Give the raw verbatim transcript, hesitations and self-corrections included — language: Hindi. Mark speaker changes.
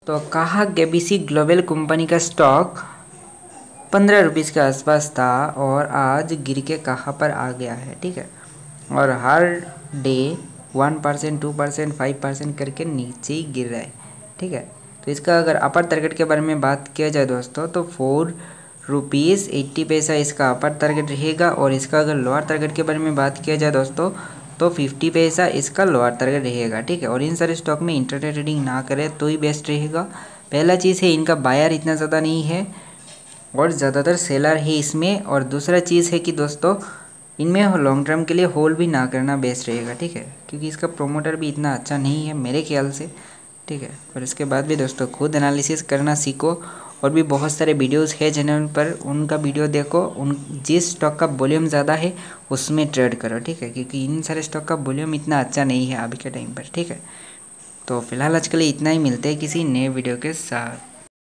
Speaker 1: तो कहा केबीसी ग्लोबल कंपनी का स्टॉक पंद्रह रुपीज़ के आसपास था और आज गिर के कहाँ पर आ गया है, ठीक है। और हर day one percent two percent five percent करके नीचे ही गिर रहा है, ठीक है। तो इसका अगर अपर टारगेट के बारे में बात किया जाए दोस्तों, तो फोर रुपीज़ एट्टी पैसा इसका अपर टारगेट रहेगा। और इसका अगर लोअर टारगेट के बारे में बात किया जाए दोस्तों, तो फिफ्टी पैसा इसका लोअर टारगेट रहेगा, ठीक है। और इन सारे स्टॉक में इंट्राडे ट्रेडिंग ना करें तो ही बेस्ट रहेगा। पहला चीज़ है इनका बायर इतना ज़्यादा नहीं है और ज़्यादातर सेलर है इसमें। और दूसरा चीज़ है कि दोस्तों इनमें लॉन्ग टर्म के लिए होल्ड भी ना करना बेस्ट रहेगा, ठीक है, क्योंकि इसका प्रोमोटर भी इतना अच्छा नहीं है मेरे ख्याल से, ठीक है। और इसके बाद भी दोस्तों खुद एनालिसिस करना सीखो। और भी बहुत सारे वीडियोस है चैनल पर, उनका वीडियो देखो। उन जिस स्टॉक का वॉल्यूम ज़्यादा है उसमें ट्रेड करो, ठीक है, क्योंकि इन सारे स्टॉक का वॉल्यूम इतना अच्छा नहीं है अभी के टाइम पर, ठीक है। तो फिलहाल आज के लिए इतना ही, मिलते हैं किसी नए वीडियो के साथ।